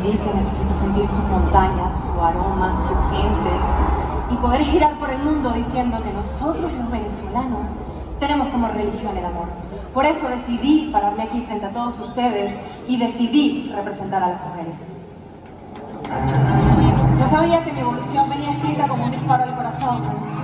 aprendí que necesito sentir sus montañas, su aroma, su gente y poder girar por el mundo diciendo que nosotros los venezolanos tenemos como religión el amor. Por eso decidí pararme aquí frente a todos ustedes y decidí representar a las mujeres. Yo sabía que mi evolución venía escrita como un disparo al corazón.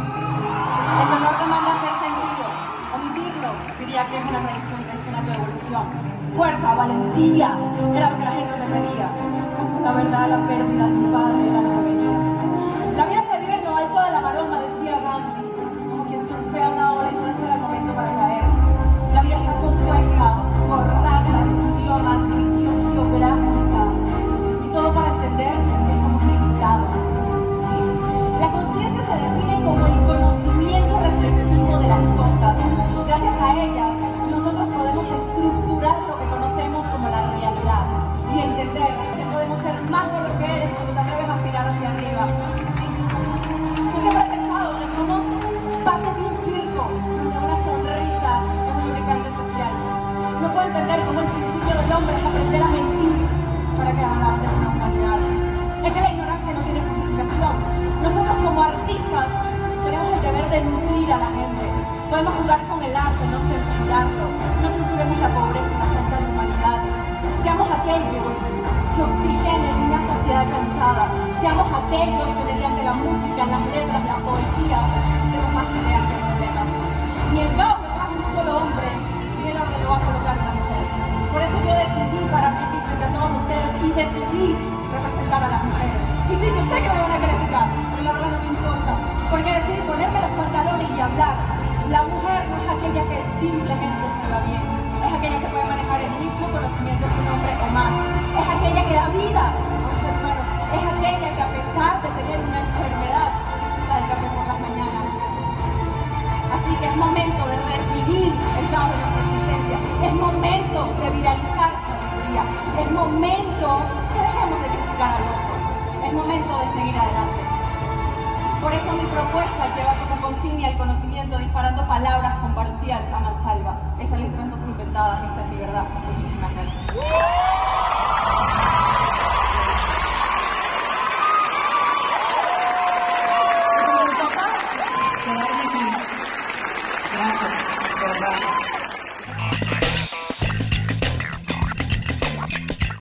El dolor demanda ser sentido. Omitirlo diría que es una traición a tu evolución. Fuerza, valentía, era lo que la gente me pedía. Cuando la verdad, la pérdida de mi padre era lo que venía. La vida se vive en lo alto de la maroma, decía Gandhi, como quien surfea una ola y solo espera el momento para caer. La vida está compuesta por razas, idiomas, división geográfica y todo para entender que estamos limitados. ¿Sí? La conciencia se define como el conocimiento reflexivo de las cosas. Gracias a ellas, nosotros podemos estructurar lo que conocemos como la realidad y entender que podemos ser más de lo que eres cuando te atreves a aspirar hacia arriba. ¿Sí? Yo siempre he pensado que somos parte de un circo donde una sonrisa es un lubricante social. No puedo entender cómo el principio del hombre es aprender a mentir para que ganarte una humanidad. Es que la ignorancia no tiene justificación. Nosotros como artistas tenemos el deber de nutrir a la gente. Podemos jugar con el arte, no censurarlo. No censuremos la pobreza y la falta de humanidad. Seamos aquellos que oxigenen una sociedad cansada. Seamos aquellos que mediante la música, las letras, la poesía, tenemos más ideas que problemas. Ni el caos lo haga un solo hombre, ni el orden lo va a colocar una mujer. Por eso yo decidí pararme aquí frente a todos ustedes y decidí representar a las mujeres. Y sí, yo sé que me van a criticar, pero la verdad no me importa. Porque decir ponerme los pantalones y hablar, la mujer no es aquella que simplemente se va bien. Es aquella que puede manejar el mismo conocimiento de su nombre o más. Es aquella que da vida a un ser humano. Es aquella que a pesar de tener una enfermedad, disfruta del café por las mañanas. Así que es momento de revivir el caos de nuestra existencia. Es momento de viralizar sabiduría. Es momento que dejemos de criticar al otro. Es momento de seguir adelante. Por eso mi propuesta lleva como consigna el conocimiento disparando palabras con parcial a mansalva. Estas letras no son inventadas, esta es mi verdad. Muchísimas gracias.